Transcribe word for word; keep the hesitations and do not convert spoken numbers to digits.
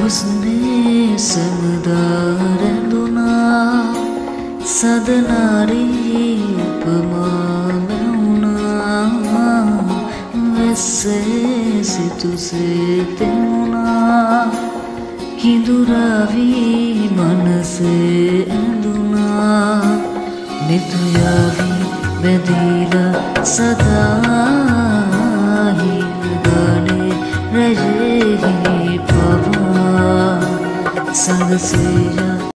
හුස්නේ සමදාරැඳුනා සදනාරී උපමා වැවුනා වෙස්සේ සිතුසේ තෙමුණා හිඳුරාවී මනසේ ඇඳුනා නිතුයාවී බැඳීලා සදාහි ගානේ රජෙහි පවා සංගසේයා